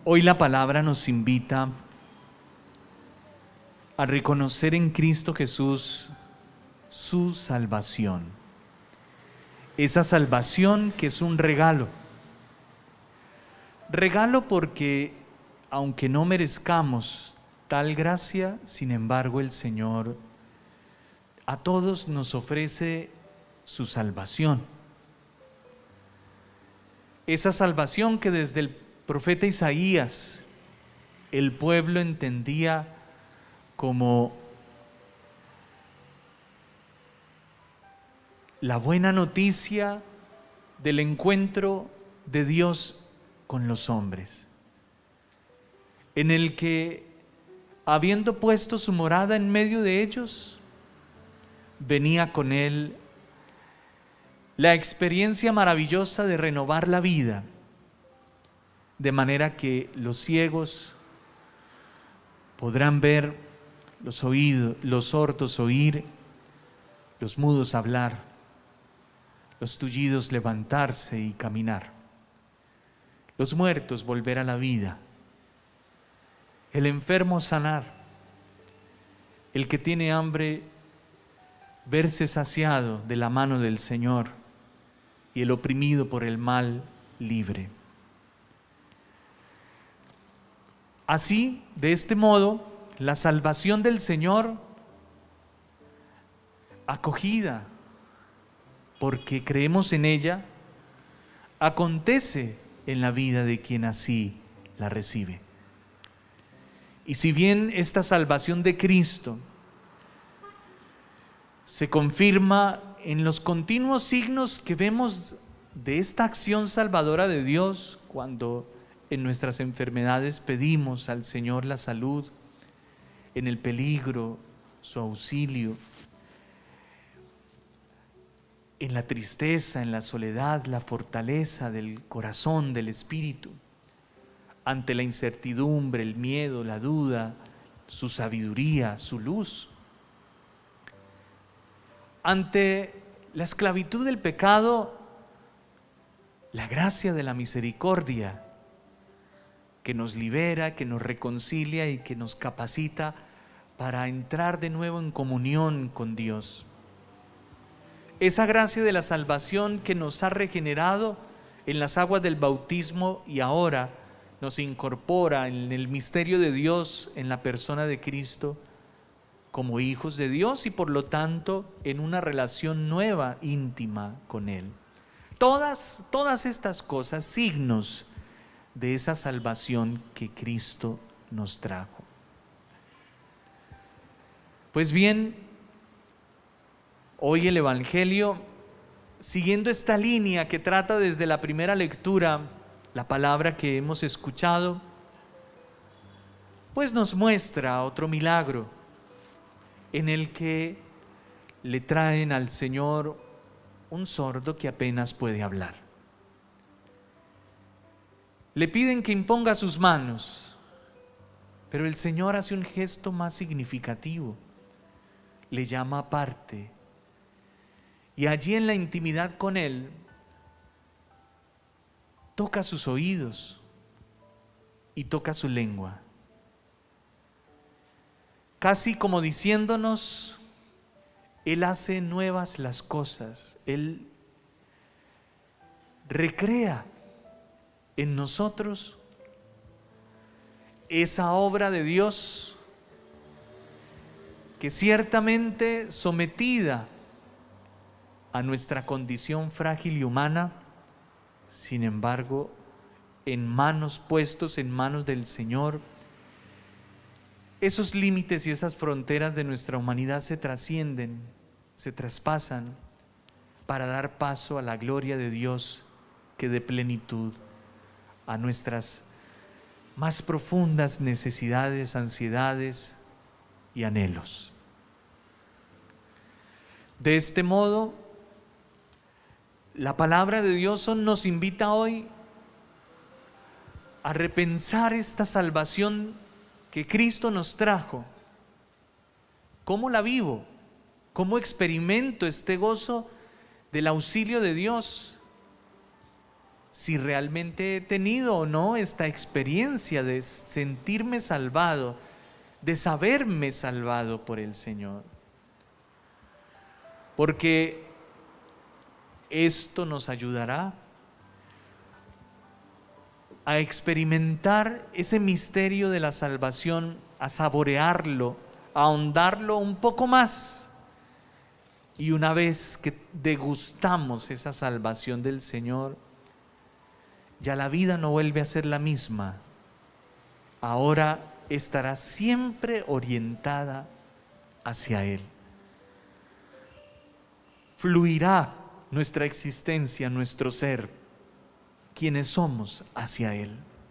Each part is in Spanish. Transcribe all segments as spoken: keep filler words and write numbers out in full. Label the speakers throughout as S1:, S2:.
S1: Hoy la palabra nos invita a reconocer en Cristo Jesús su salvación. Esa salvación que es un regalo. Regalo porque, aunque no merezcamos tal gracia, sin embargo el Señor a todos nos ofrece su salvación. Esa salvación que desde el profeta Isaías el pueblo entendía como la buena noticia del encuentro de Dios con los hombres, en el que, habiendo puesto su morada en medio de ellos, venía con él la experiencia maravillosa de renovar la vida, de manera que los ciegos podrán ver, los oídos, los sordos oír, los mudos hablar, los tullidos levantarse y caminar, los muertos volver a la vida, el enfermo sanar, el que tiene hambre verse saciado de la mano del Señor y el oprimido por el mal libre. Así, de este modo, la salvación del Señor, acogida porque creemos en ella, acontece en la vida de quien así la recibe. Y si bien esta salvación de Cristo se confirma en los continuos signos que vemos de esta acción salvadora de Dios, cuando en nuestras enfermedades pedimos al Señor la salud, en el peligro su auxilio, en la tristeza, en la soledad, la fortaleza del corazón, del espíritu, ante la incertidumbre, el miedo, la duda, su sabiduría, su luz. Ante la esclavitud del pecado, la gracia de la misericordia que nos libera, que nos reconcilia y que nos capacita para entrar de nuevo en comunión con Dios. Esa gracia de la salvación que nos ha regenerado en las aguas del bautismo y ahora nos incorpora en el misterio de Dios, en la persona de Cristo, como hijos de Dios y por lo tanto en una relación nueva, íntima con Él. Todas, todas estas cosas, signos de esa salvación que Cristo nos trajo. Pues bien, hoy el Evangelio, siguiendo esta línea que trata desde la primera lectura, la palabra que hemos escuchado, pues nos muestra otro milagro en el que le traen al Señor un sordo que apenas puede hablar. Le piden que imponga sus manos, pero el Señor hace un gesto más significativo. Le llama aparte y allí en la intimidad con Él toca sus oídos y toca su lengua, casi como diciéndonos: Él hace nuevas las cosas, Él recrea en nosotros esa obra de Dios que ciertamente, sometida a nuestra condición frágil y humana, sin embargo, en manos puestos, en manos del Señor, esos límites y esas fronteras de nuestra humanidad se trascienden, se traspasan para dar paso a la gloria de Dios que dé plenitud a nuestras más profundas necesidades, ansiedades y anhelos. De este modo, la palabra de Dios nos invita hoy a repensar esta salvación que Cristo nos trajo. ¿Cómo la vivo? ¿Cómo experimento este gozo del auxilio de Dios? si realmente he tenido o no esta experiencia de sentirme salvado, de saberme salvado por el Señor. Porque esto nos ayudará a experimentar ese misterio de la salvación, a saborearlo, a ahondarlo un poco más. Y una vez que degustamos esa salvación del Señor, ya la vida no vuelve a ser la misma. Ahora estará siempre orientada hacia Él. Fluirá nuestra existencia, nuestro ser, quienes somos, hacia Él.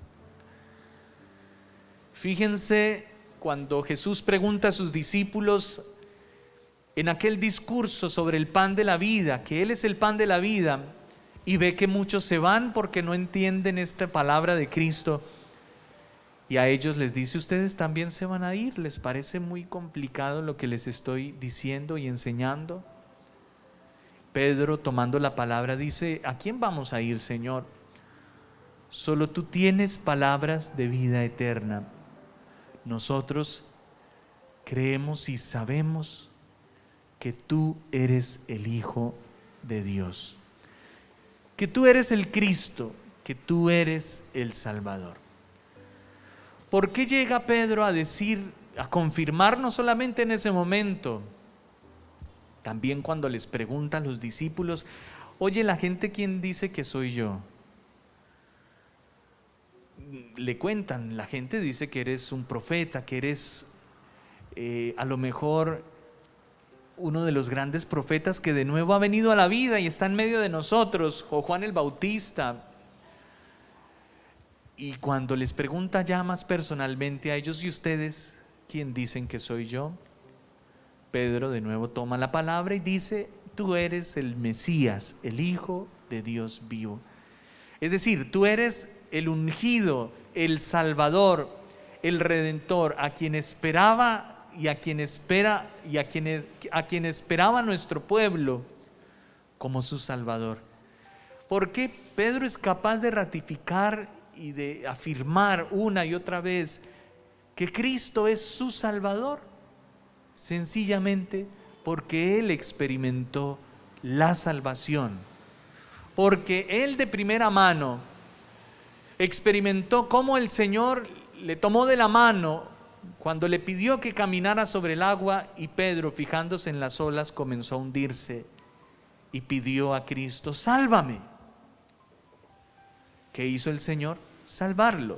S1: Fíjense cuando Jesús pregunta a sus discípulos en aquel discurso sobre el pan de la vida, que Él es el pan de la vida, y ve que muchos se van porque no entienden esta palabra de Cristo, y a ellos les dice: ustedes también se van a ir. ¿Les parece muy complicado lo que les estoy diciendo y enseñando? Pedro, tomando la palabra, dice: ¿a quién vamos a ir, Señor? Solo tú tienes palabras de vida eterna. Nosotros creemos y sabemos que tú eres el Hijo de Dios, que tú eres el Cristo, que tú eres el Salvador. ¿Por qué llega Pedro a decir, a confirmar no solamente en ese momento, también cuando les preguntan los discípulos: oye, la gente, ¿quién dice que soy yo? Le cuentan, la gente dice que eres un profeta, que eres eh, a lo mejor uno de los grandes profetas que de nuevo ha venido a la vida y está en medio de nosotros, o Juan el Bautista. Y cuando les pregunta ya más personalmente a ellos: ¿y ustedes quién dicen que soy yo? Pedro de nuevo toma la palabra y dice: tú eres el Mesías, el Hijo de Dios vivo. Es decir, tú eres el ungido, el Salvador, el Redentor, a quien esperaba y a quien espera y a quien, a quien esperaba nuestro pueblo como su Salvador. ¿Por qué Pedro es capaz de ratificar y de afirmar una y otra vez que Cristo es su Salvador? Sencillamente porque Él experimentó la salvación, porque Él de primera mano experimentó cómo el Señor le tomó de la mano cuando le pidió que caminara sobre el agua, y Pedro, fijándose en las olas, comenzó a hundirse y pidió a Cristo: sálvame. ¿Qué hizo el Señor? Salvarlo.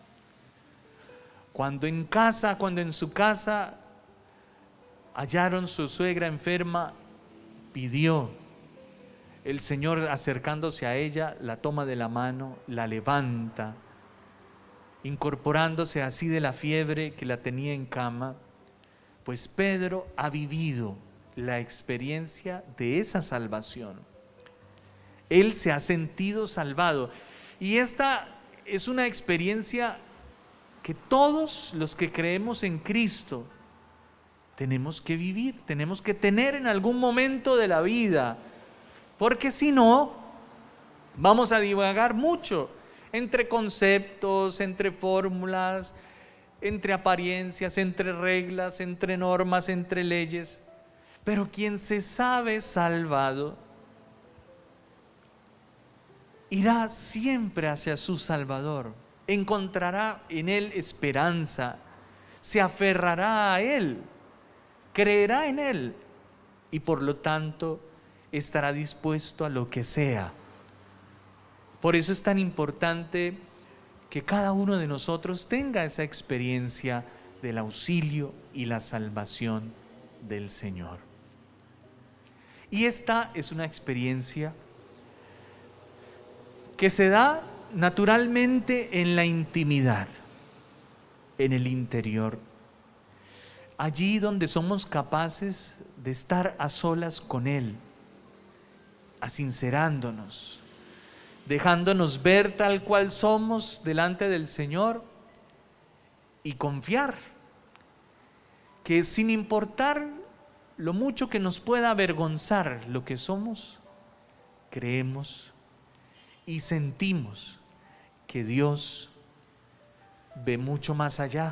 S1: Cuando en casa, cuando en su casa hallaron su suegra enferma, pidió. El Señor, acercándose a ella, la toma de la mano, la levanta, incorporándose así de la fiebre que la tenía en cama. Pues Pedro ha vivido la experiencia de esa salvación. Él se ha sentido salvado, y esta es una experiencia que todos los que creemos en Cristo tenemos que vivir, tenemos que tener en algún momento de la vida, porque si no, vamos a divagar mucho entre conceptos, entre fórmulas, entre apariencias, entre reglas, entre normas, entre leyes. Pero quien se sabe salvado irá siempre hacia su Salvador, encontrará en Él esperanza, se aferrará a Él, creerá en Él, y por lo tanto estará dispuesto a lo que sea. Por eso es tan importante que cada uno de nosotros tenga esa experiencia del auxilio y la salvación del Señor. Y esta es una experiencia que se da naturalmente en la intimidad, en el interior, allí donde somos capaces de estar a solas con Él, asincerándonos, dejándonos ver tal cual somos delante del Señor, y confiar que, sin importar lo mucho que nos pueda avergonzar lo que somos, creemos y sentimos que Dios ve mucho más allá.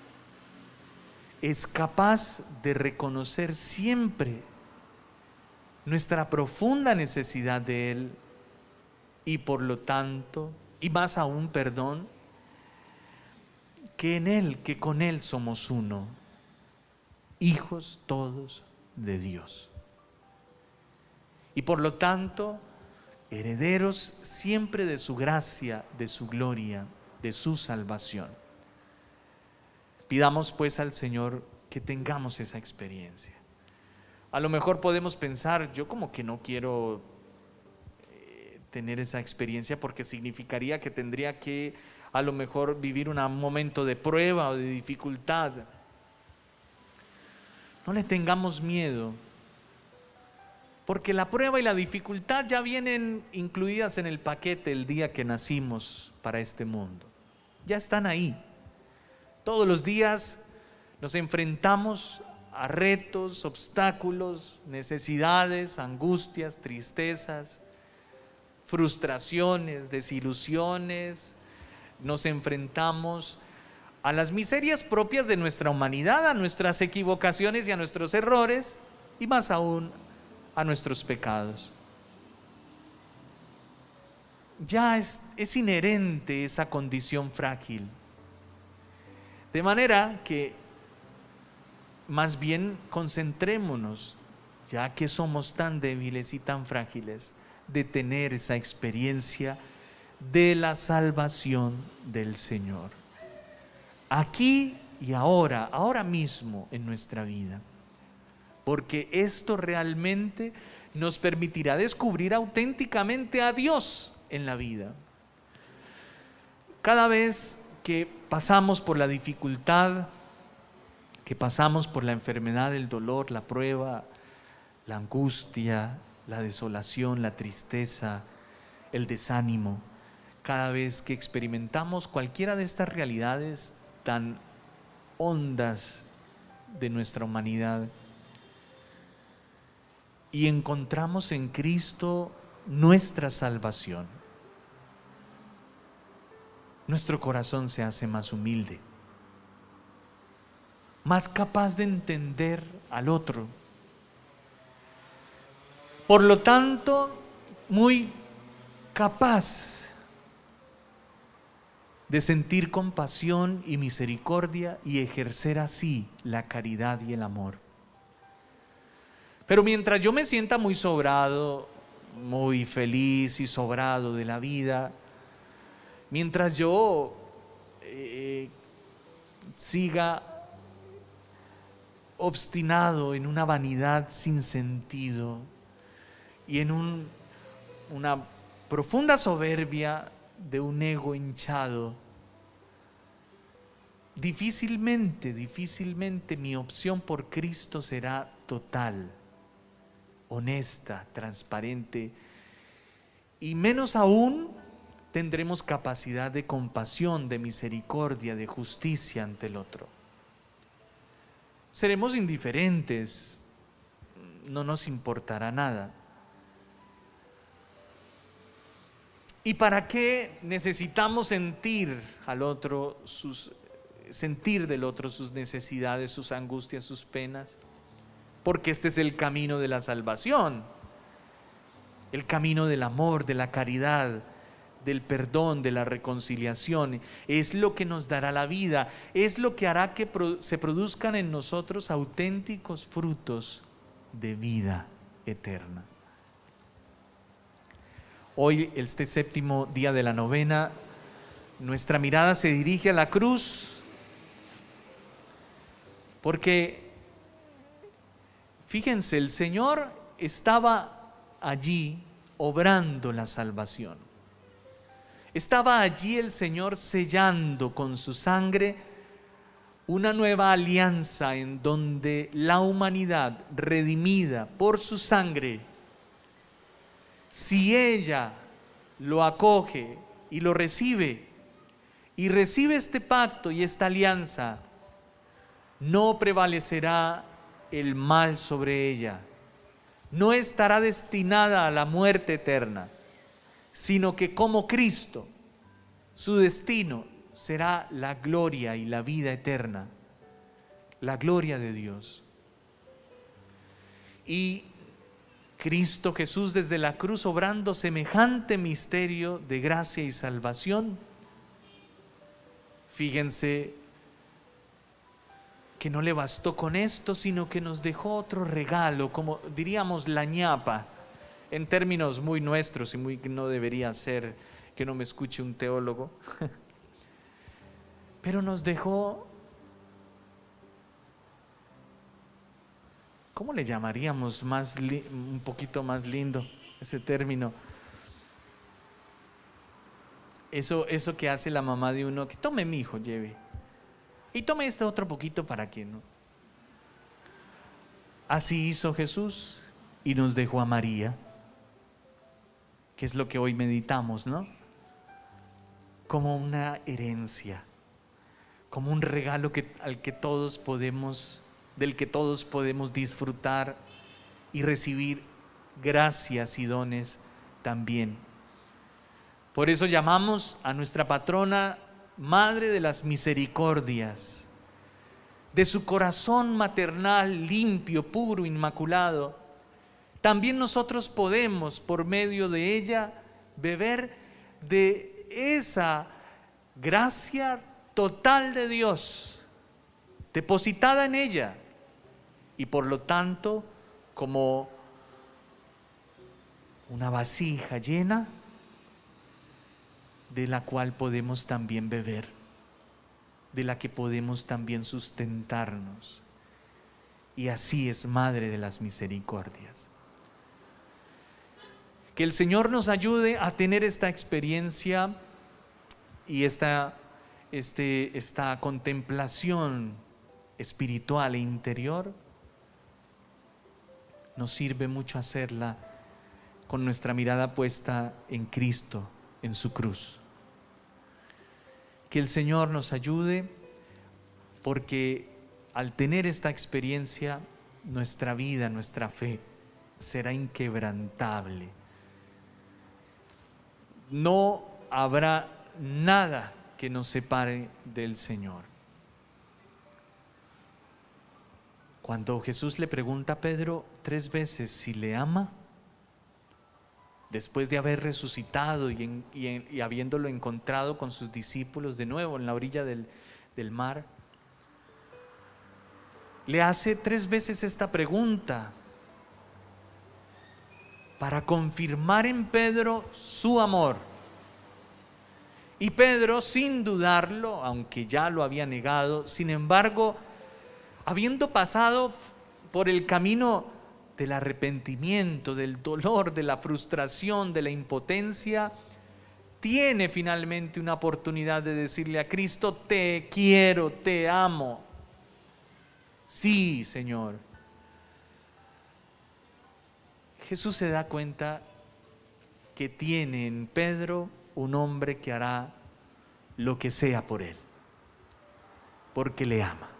S1: Es capaz de reconocer siempre nuestra profunda necesidad de Él y por lo tanto, y más aún, perdón, que en Él, que con Él somos uno, hijos todos de Dios. Y por lo tanto, herederos siempre de su gracia, de su gloria, de su salvación. Pidamos pues al Señor que tengamos esa experiencia. A lo mejor podemos pensar, yo como que no quiero eh, tener esa experiencia porque significaría que tendría que a lo mejor vivir un momento de prueba o de dificultad. No le tengamos miedo, porque la prueba y la dificultad ya vienen incluidas en el paquete el día que nacimos para este mundo. Ya están ahí. Todos los días nos enfrentamos a retos, obstáculos, necesidades, angustias, tristezas, frustraciones, desilusiones. Nos enfrentamos a las miserias propias de nuestra humanidad, a nuestras equivocaciones y a nuestros errores, y más aún a nuestros pecados. Ya es, es inherente esa condición frágil. De manera que más bien concentrémonos, ya que somos tan débiles y tan frágiles, de tener esa experiencia de la salvación del Señor. Aquí y ahora, ahora mismo en nuestra vida. Porque esto realmente nos permitirá descubrir auténticamente a Dios en la vida. Cada vez que pasamos por la dificultad, que pasamos por la enfermedad, el dolor, la prueba, la angustia, la desolación, la tristeza, el desánimo, cada vez que experimentamos cualquiera de estas realidades tan hondas de nuestra humanidad y encontramos en Cristo nuestra salvación, nuestro corazón se hace más humilde, más capaz de entender al otro. Por lo tanto, muy capaz de sentir compasión y misericordia y ejercer así la caridad y el amor. Pero mientras yo me sienta muy sobrado, muy feliz y sobrado de la vida, mientras yo eh, siga obstinado en una vanidad sin sentido y en un, una profunda soberbia de un ego hinchado, difícilmente, difícilmente mi opción por Cristo será total, honesta, transparente, y menos aún tendremos capacidad de compasión, de misericordia, de justicia ante el otro. Seremos indiferentes, no nos importará nada. ¿Y para qué necesitamos sentir al otro sus, sentir del otro sus necesidades, sus angustias, sus penas? Porque este es el camino de la salvación, el camino del amor, de la caridad, del perdón, de la reconciliación. Es lo que nos dará la vida, es lo que hará que se produzcan en nosotros auténticos frutos de vida eterna. Hoy, este séptimo día de la novena, nuestra mirada se dirige a la cruz, porque fíjense, el Señor estaba allí obrando la salvación. Estaba allí el Señor sellando con su sangre una nueva alianza en donde la humanidad redimida por su sangre, si ella lo acoge y lo recibe, y recibe este pacto y esta alianza, no prevalecerá el mal sobre ella, no estará destinada a la muerte eterna, sino que como Cristo, su destino será la gloria y la vida eterna, la gloria de Dios. Y Cristo Jesús desde la cruz, obrando semejante misterio de gracia y salvación, fíjense que no le bastó con esto, sino que nos dejó otro regalo, como diríamos la ñapa, en términos muy nuestros y muy que no debería ser, que no me escuche un teólogo, pero nos dejó, ¿cómo le llamaríamos más un poquito más lindo ese término? Eso, eso que hace la mamá de uno, que tome mi hijo, lleve. Y tome este otro poquito para que no. Así hizo Jesús y nos dejó a María, que es lo que hoy meditamos, ¿no? Como una herencia, como un regalo que, al que todos podemos, del que todos podemos disfrutar y recibir gracias y dones también. Por eso llamamos a nuestra patrona Madre de las Misericordias. De su corazón maternal, limpio, puro, inmaculado, también nosotros podemos, por medio de ella, beber de esa gracia total de Dios, depositada en ella, y por lo tanto, como una vasija llena, de la cual podemos también beber, de la que podemos también sustentarnos. Y así es Madre de las Misericordias. Que el Señor nos ayude a tener esta experiencia y esta, este, esta contemplación espiritual e interior. Nos sirve mucho hacerla con nuestra mirada puesta en Cristo, en su cruz. Que el Señor nos ayude, porque al tener esta experiencia, nuestra vida, nuestra fe será inquebrantable. No habrá nada que nos separe del Señor. Cuando Jesús le pregunta a Pedro tres veces si le ama, después de haber resucitado y, en, y, en, y habiéndolo encontrado con sus discípulos de nuevo en la orilla del, del mar, le hace tres veces esta pregunta para confirmar en Pedro su amor. Y Pedro, sin dudarlo, aunque ya lo había negado, sin embargo, habiendo pasado por el camino del arrepentimiento, del dolor, de la frustración, de la impotencia, tiene finalmente una oportunidad de decirle a Cristo: te quiero, te amo. Sí, Señor. Jesús se da cuenta que tiene en Pedro un hombre que hará lo que sea por él, porque le ama.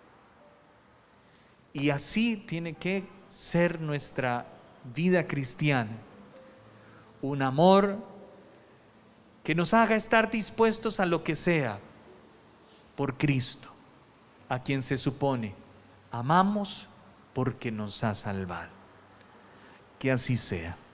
S1: Y así tiene que ser nuestra vida cristiana, un amor que nos haga estar dispuestos a lo que sea por Cristo, a quien se supone amamos porque nos ha salvado. Que así sea.